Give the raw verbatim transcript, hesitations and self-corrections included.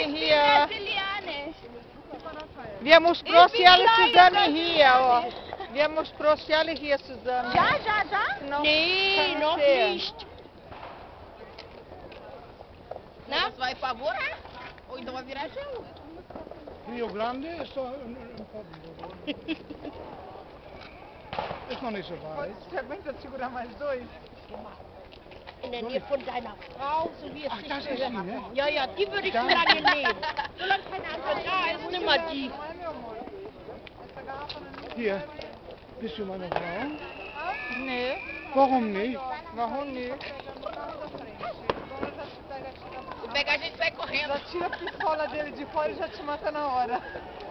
zusammen hier. Wir müssen bloß alle zusammen hier. Oh. Wir müssen bloß alle hier zusammen. Já, já, já? Não, Nee, noch nicht. Não? Você vai favorar? Ou então vai virar gelo? Rio Grande ist doch ein, ein Problem. Ist noch nicht so weit. Você segurar mais dois? In der Nähe von deiner Frau, so wie es Ach, sich das ist gehört. sie, ne? Ja, ja, die würde ich Da. so lange nehmen. Solange keine andere da ist, nimm mal die. Hier, bist du meine Frau? Nee. Warum nicht? Warum nicht? Se pegar a gente sai correndo. Já tira a pistola dele de fora e já te mata na hora.